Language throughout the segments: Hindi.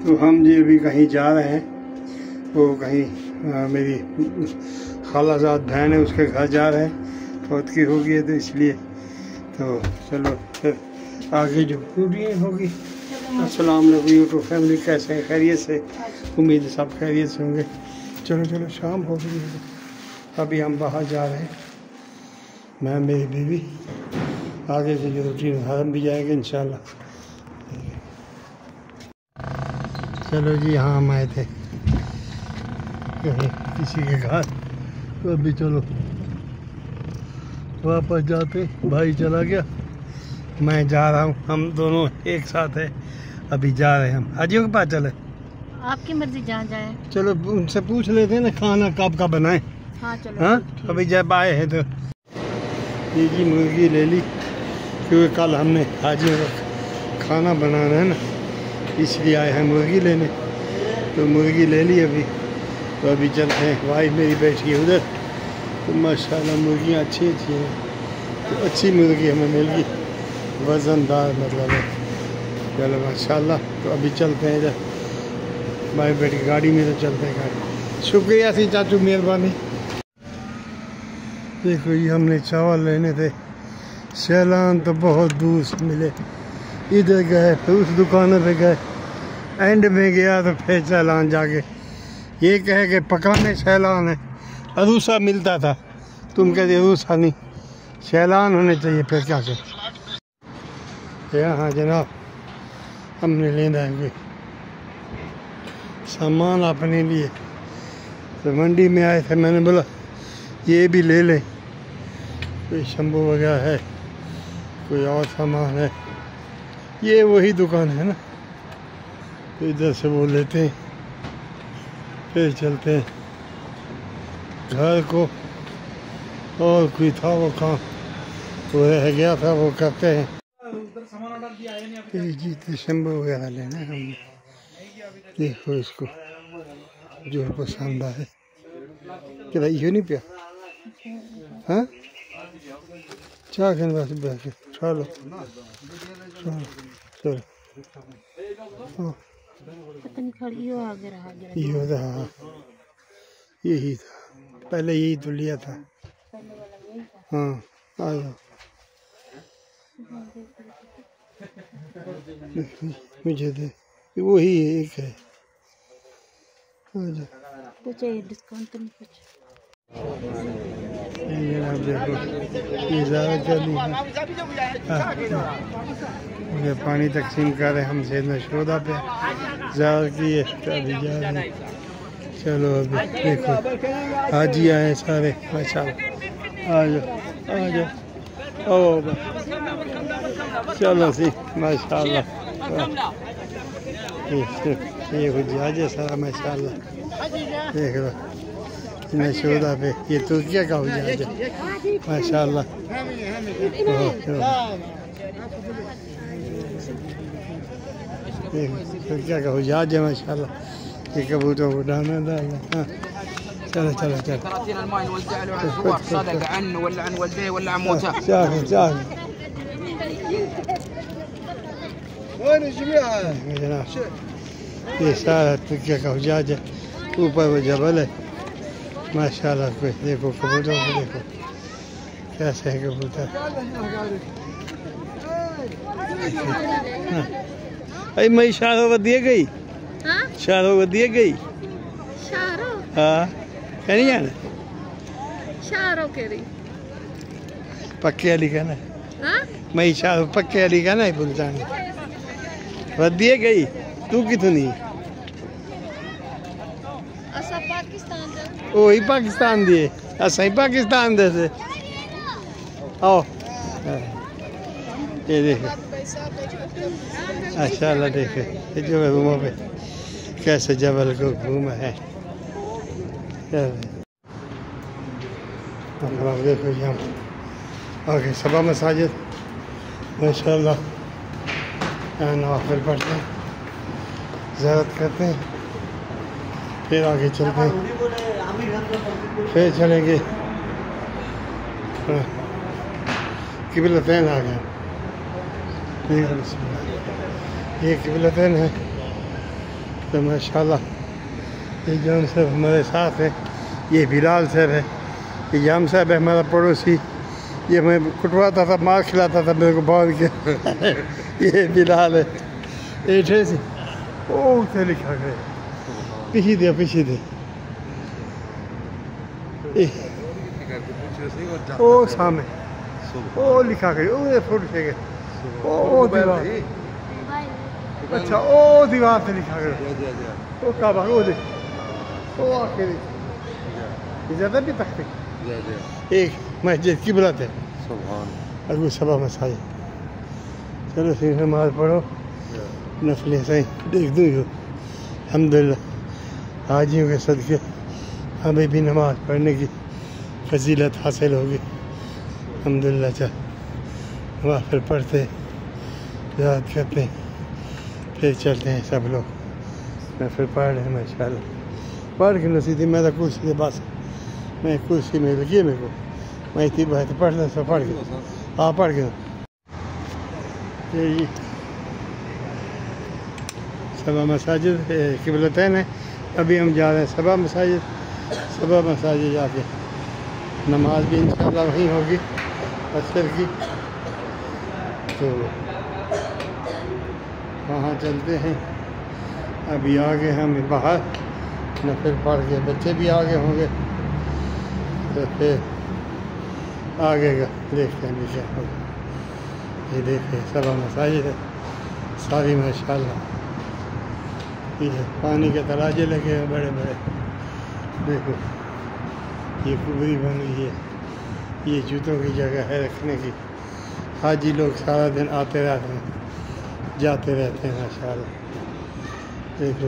तो हम जी अभी कहीं जा रहे हैं, वो कहीं मेरी खालाजाद बहन है उसके घर जा रहे हैं, फौत की हो गई है तो इसलिए। तो चलो फिर आगे जो वीडियो होगी। अस्सलाम वालेकुम यूट्यूब फैमिली, कैसे हैं? खैरियत से? उम्मीद है सब खैरियत से होंगे। चलो चलो शाम हो गई है, अभी हम बाहर जा रहे हैं, मैं मेरी बीवी। आगे से जो रूटीन हम भी जाएंगे इंशाल्लाह। चलो जी, यहाँ हम आए थे कहीं किसी के घर, तो अभी चलो वापस जाते। भाई चला गया, मैं जा रहा हूँ, हम दोनों एक साथ है, अभी जा रहे हैं हम। हाजियों के पास चले, आपकी मर्जी जहाँ जाए। चलो उनसे पूछ लेते हैं ना खाना कब का बनाए। हाँ चलो। हाँ अभी जब आए हैं तो ये जी मुर्गी ले ली, क्योंकि कल हमने हाजियों का खाना बनाना है ना, इसलिए आए हैं मुर्गी लेने। तो मुर्गी ले ली अभी, तो अभी चलते हैं। वाइफ मेरी बैठी है उधर, तो माशाल्लाह मुर्गियाँ अच्छी अच्छी हैं, तो अच्छी मुर्गी हमें मिल गई, वज़नदार मतलब है। चलो माशाल्लाह, तो अभी चलते हैं इधर वाइफ बैठी गाड़ी में, तो चलते हैं गाड़ी। शुक्रिया सी चाचू, मेहरबानी। देखो ये हमने चावल लेने थे, सैलान तो बहुत दूर से मिले, इधर गए फिर उस दुकान पे गए, एंड में गया तो फिर सैलान जाके ये कहे कि पकाने सैलान है। अरूसा मिलता था, तुम कहते अरूसा नहीं, सैलान होने चाहिए, फिर क्या कर। हाँ जनाब, हमने लेना है सामान अपने लिए, तो मंडी में आए थे, मैंने बोला ये भी ले लें, कोई शंभू वगैरह है, कोई और सामान है, ये वही दुकान है ना, तो इधर से वो लेते हैं, फिर चलते हैं घर को। और कोई था वो काम, वो रह गया था, वो करते हैं। जी तो शंभू वगैरह लेना है हमने, देखो इसको जो पसंद आए। क्या यो नहीं पिया? हाँ चाह खाने बस बैठ चलो चलो यो था, हाँ यही था, पहले यही तो लिया था। हाँ आ जाओ, मुझे दे, वही एक है, आ जाओ। कुछ डिस्काउंट तो नहीं कुछ। ये आप देखो, ये ज़्यादा चली है। मुझे पानी तकसीम कर रहे हम से नशोदा पे ज़्यादा की है, तो अभी जा रहे हैं। चलो अभी देखो हाजी आए सारे माशाल्लाह, आ जाओ आ जाओ, ओ चलो सी माशाल्लाह, ये हुज्जाज है सारा माशाल्लाह, देख लो नशोदा पे, ये तुर्किया का हुज्जाज है माशाल्लाह। तुर्किया का हुज्जाज है माशाल्लाह, ये कबूतर को डालना डालना। हाँ चलो चलो चलो, ये सारा तुर्किया का हुज्जाज है। ऊपर वो जबल है माशाल्लाह, कोई देखो कबूतर को देखो कैसे है कबूतर। अरे मैं शारों को दिए गई, शारों को दिए गई, हाँ क्या नहीं जाना, शारों के रही पक्के वाली का ना, मैं शारों पक्के वाली का ना भूलता नहीं, वो दिए गई, तू कितनी वही पाकिस्तान दिए, असा ही पाकिस्तान दे से। आओ ये देखो माशाल्लाह, देखे ये जो रूमों पे कैसे जबल को घूमा है। देखो यहाँ आगे सबा मसाजिद माशाल्लाह, यहाँ नवाफिल पढ़ते हैं, ज़ियारत करते हैं, फिर आगे चलते हैं, फिर चलेंगे किबलतैन आ गया। ये किबलतैन है, तो माशाल्लाह ये जाम साहब हमारे साथ है, ये बिलाल साहब है, ये जाम साहब है हमारा पड़ोसी, ये मैं कुटवाता था, मार खिलाता था मेरे को बाल के ये बिलाल है। एठे से ओ उसे लिखा गया, पीछे दे ओ सामने ओ लिखा गया, ओ ये फोटो से गया, ओ दीवार, अच्छा ओ दीवार से लिखा गया, ओ काबा ओ दे ओ आखिरी ज़्यादा भी तक एक मस्जिद की बुलाते अगू सबा मसाजिद। चलो फिर नमाज पढ़ो, नफले सही देख दूँ अल्हम्दुलिल्लाह हाजियों के सदके हमें भी नमाज पढ़ने की फजीलत हासिल होगी अल्हम्दुलिल्लाह। चल वहाँ फिर पढ़ते याद करते फिर चलते हैं सब लोग। मैं फिर पढ़ रहे हैं माशाल्लाह, पढ़ के नसीबी मैं तो कुर्सी के पास, मैं कुर्सी में लगी मेरे को, मैं इतनी बात पढ़ना सब पढ़ के हाँ पढ़ के ये सबा मसाजिद क़िबलतैन है। अभी हम जा रहे हैं सबा मसाजिद जाके नमाज भी इंशाअल्लाह वहीं होगी असर की, तो वहाँ चलते हैं। अभी आगे हम बाहर नफिल पढ़ के बच्चे भी आगे होंगे, तो फिर आगे का देखते हैं भी क्या होगा। ये देखिए सबा मसाजिद है सारी माशाल्लाह, ये पानी के तराजे लगे हैं बड़े बड़े, देखो ये कुबरी बन गई है, ये जूतों की जगह है रखने की। हाजी लोग सारा दिन आते रहते हैं जाते रहते हैं माशाल्लाह। देखो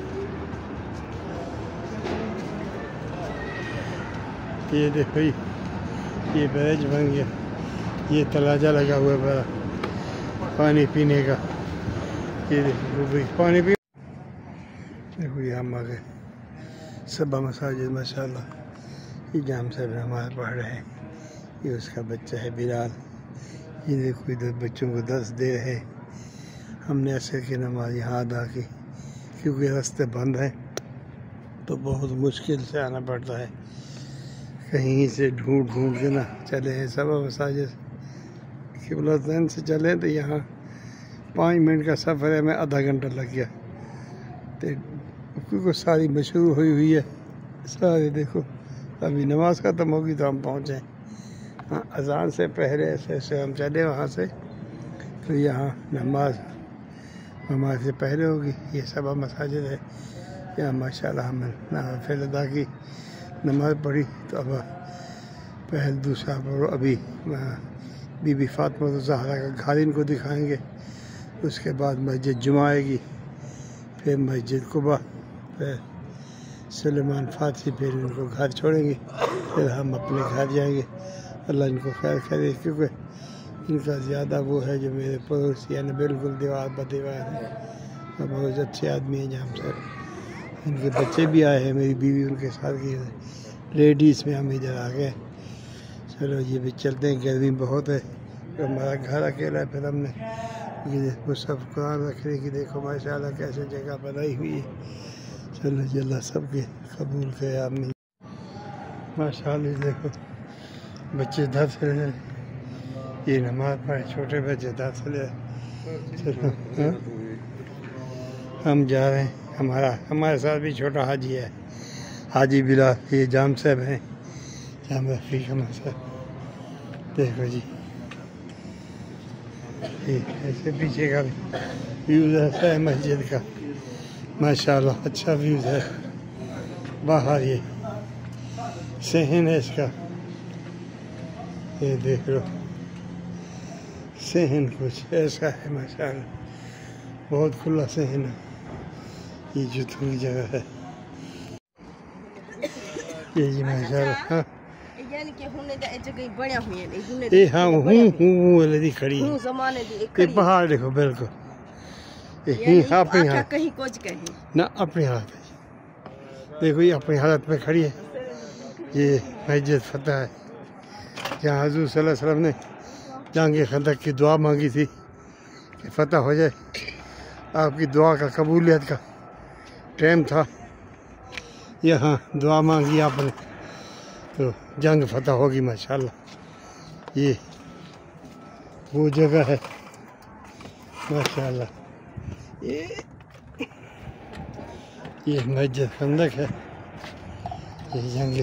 ये देखो ये बैज बन गया, ये तलाजा लगा हुआ है बड़ा पानी पीने का। ये देखो पानी पी, देखो ये हम आ गए सबा मसाजिद माशाल्लाह। ये जाम साहब नमाज पढ़ रहे हैं, ये उसका बच्चा है बिलाल, ये देखो इधर बच्चों को दर्स दे रहे। हमने असर की नमाज यहाँ अदा की क्योंकि रास्ते बंद हैं तो बहुत मुश्किल से आना पड़ता है, कहीं से ढूंढ के ना चले हैं। सबा मसाजिद क़िबलतैन से चले तो यहाँ 5 मिनट का सफ़र है, मैं आधा घंटा लग गया। तो क्योंकि सारी मशहूर हुई है सारे, देखो अभी नमाज ख़त्म होगी तो हम पहुँचे। हाँ अज़ान से पहले ऐसे हम चले वहाँ से, तो यहाँ नमाज से पहले होगी। ये सबा मसाजिद है यहाँ माशाल्लाह। हमने नफिल अदा की, नमाज पढ़ी, तो अब पहले दूसरा पढ़ो। अभी बीबी फातिमा ज़हरा का घर इनको दिखाएंगे, उसके बाद मस्जिद जुमा आएगी, फिर मस्जिद कुबा, फिर सुलेमान फातही, फिर इनको घर छोड़ेंगे, फिर हम अपने घर जाएंगे। अल्लाह इनको खैर करे, क्योंकि इनका ज़्यादा वो है जो मेरे पड़ोसी यानी बिल्कुल दीवार ब दीवार है, और बहुत अच्छे आदमी हैं जाम साहब। इनके बच्चे भी आए हैं, मेरी बीवी उनके साथ गई है, लेडीज़ में हम इधर आ गए। चलो ये भी चलते हैं, गर्मी बहुत है, तो हमारा घर अकेला है। फिर हमने ये वो सब कुरान रखने की, देखो माशाल्लाह कैसे जगह बनाई हुई है। चलो अल्लाह सबके कबूल करे आमीन। माशाल्लाह देखो बच्चे दर्स ले, ये नमाज पढ़े, छोटे बच्चे दर्स ले। चलो हम जा रहे हैं, हमारे साथ भी छोटा हाजी है, हाजी बिलाल। ये जाम साहब हैं, जाम रफीक हमारे साथ। देखो जी ये ऐसे पीछे का व्यूज़ ऐसा है मस्जिद का माशाल्लाह, अच्छा व्यूज़ है। बाहर ये सहन है इसका, ये देख लो सहन कुछ ऐसा है माशाल्लाह, बहुत खुला सहन है। ये जूतों की जगह है ये जी माशाल्लाह। हाँ ये हाँ हूँ वाली खड़ी है, ये पहाड़ देखो बिल्कुल अपनी हालत कहीं कुछ कहीं ना, अपनी हालत है। देखो ये अपनी हालत में खड़ी है। ये मस्जिद फतह है, जहाँ हुज़ूर सल्लल्लाहु अलैहि वसल्लम ने जंग खंदक की दुआ मांगी थी कि फतह हो जाए, आपकी दुआ का कबूलियत का टाइम था, यहाँ दुआ मांगी आपने तो जंग फतह होगी माशाल्लाह। ये वो जगह है माशाल्लाह। ये मस्जिद खंदक है, ये जंग,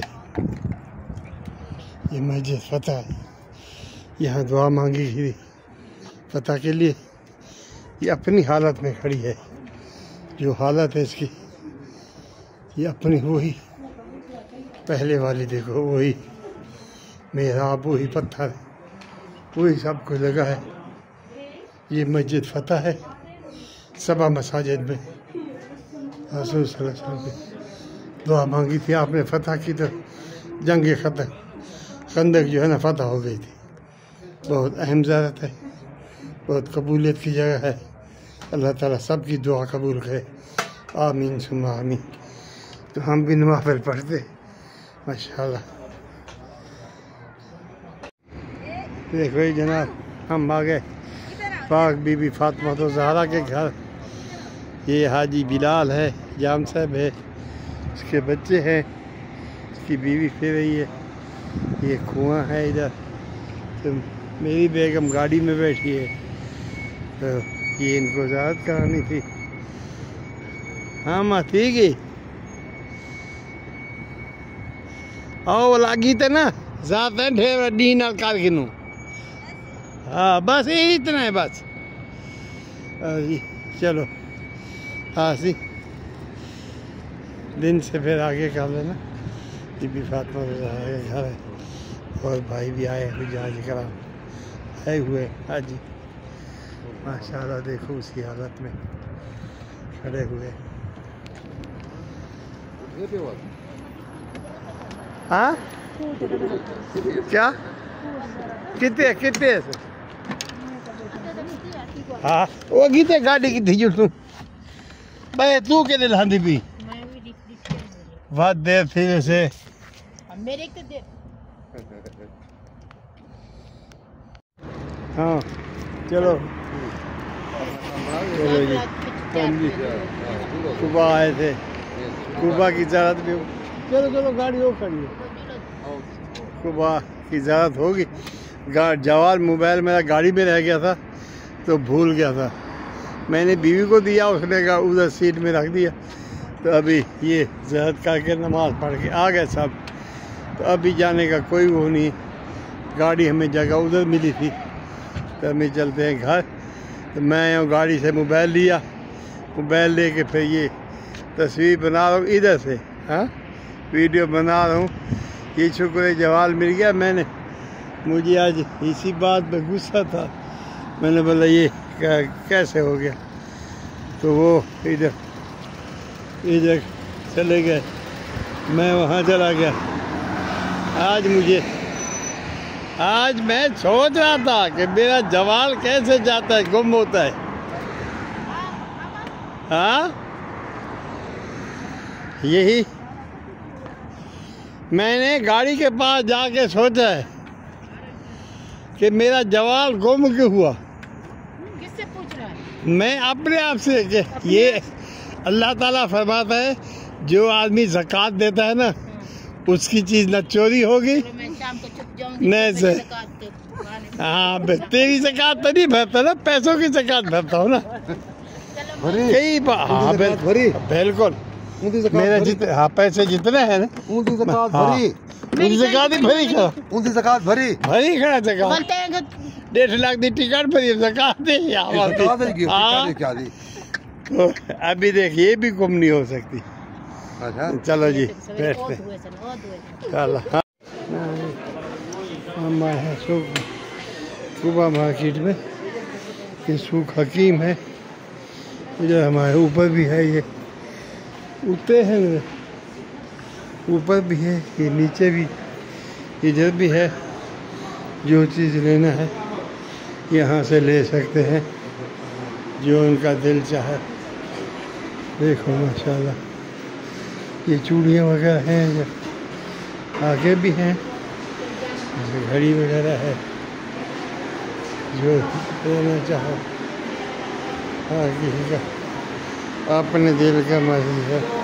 ये मस्जिद फतह है। यहाँ दुआ मांगी थी फतह के लिए। ये अपनी हालत में खड़ी है, जो हालत है इसकी, ये अपनी वही पहले वाली देखो, वही मेहराब, वही पत्थर, वही सब कुछ लगा है। ये मस्जिद फतह है। सबा मसाजिद में रसूल सल्लल्लाहु अलैहि वसल्लम की दुआ मांगी थी आपने फतह की, तो जंग खंदक जो है ना फतह हो गई थी। बहुत अहम ज़ियारत है, बहुत कबूलियत की जगह है। अल्लाह ताला सबकी दुआ कबूल करे, आमीन सुम्मा आमीन। तो हम भी नवाफिल पढ़ते माशाल्लाह। देखो ये जनाब, हम आ गए पाक बीबी फातिमा तो ज़हरा के घर। ये हाजी बिलाल है, जाम साहब है, उसके बच्चे हैं, उसकी बीवी फिर रही है। ये कुआं है इधर, तो मेरी बेगम गाड़ी में बैठी है, तो ये इनको ज़ियारत करानी थी। हाँ माँ ठीक है, आओ लागी तो ना ज़्यादा ढेर डी नाल कर गिनू। हाँ बस यही इतना है बस। जी चलो, हाँ सी दिन से फिर आगे कर लेना। बीबी फातिमा के घर है, और भाई भी आए हुए जहाज करा आए हुए हाजी माशाल्लाह। देखो उसी हालत में खड़े हुए। हाँ क्या कितने कितने हाँ वो गीते गाड़ी की थी जो तू भाई तू के दिल हांदी भी बहुत देर थी वैसे मेरे के दे। हाँ चलो चलो जी, हम जी सुबह आए थे, सुबह की ज़रूरत भी। चलो चलो गाड़ी हो खड़ी है, सुबह की ज़रूरत होगी। जवाल मोबाइल मेरा गाड़ी में रह गया था तो भूल गया था, मैंने बीवी को दिया, उसने कहा उधर सीट में रख दिया। तो अभी ये ज़रूरत करके नमाज़ पढ़ के आ गए सब। तो अभी जाने का कोई वो नहीं, गाड़ी हमें जगह उधर मिली थी, तो हमें चलते हैं घर। तो मैं यहाँ गाड़ी से मोबाइल लिया, मोबाइल लेके फिर ये तस्वीर बना रहा हूँ इधर से, हाँ वीडियो बना रहा हूँ। ये शुक्र है जवाल मिल गया। मैंने मुझे आज इसी बात पे गुस्सा था, मैंने बोला ये कैसे हो गया। तो वो इधर चले गए, मैं वहाँ चला गया। आज मैं सोच रहा था कि मेरा जवाल कैसे जाता है, गुम होता है। हाँ यही मैंने गाड़ी के पास जाके सोचा है कि मेरा जवाल गुम क्यों हुआ। किससे पूछ रहा है? मैं अपने आप से कि ये अल्लाह ताला फरमाता है जो आदमी ज़कात देता है ना उसकी चीज़ न चोरी होगी मैं शाम को छुप जाऊंगी, नहीं से। हाँ तेरी ज़कात तो नहीं भरता ना, पैसों की ज़कात भरता हूँ ना कई बार। हाँ बिल्कुल मेरे जितने हाँ पैसे जितने हैं ना उनकी ज़कात भरी, उनकी ज़कात ही भरी खड़ा, उनकी ज़कात भरी खड़ा ज़कात 1.5 लाख की टिकट भरी, ज़कात दी। हाँ क्या दी? तो अभी देख ये भी गुम नहीं हो सकती। अच्छा चलो जी बैठते चलो। हाँ हम आए हैं सुबह मार्केट में। ये सूख हकीम है, इधर हमारे ऊपर भी है, ये ऊपर है ना, ऊपर भी है, ये नीचे भी, इधर भी है। जो चीज़ लेना है यहाँ से ले सकते हैं, जो उनका दिल चाहे। देखो माशाल्लाह ये चूड़ियाँ वगैरह हैं, इधर आगे भी हैं, घड़ी वगैरह है, जो लेना चाहो। हाँ किसी का अपने दिल का मर्जी है।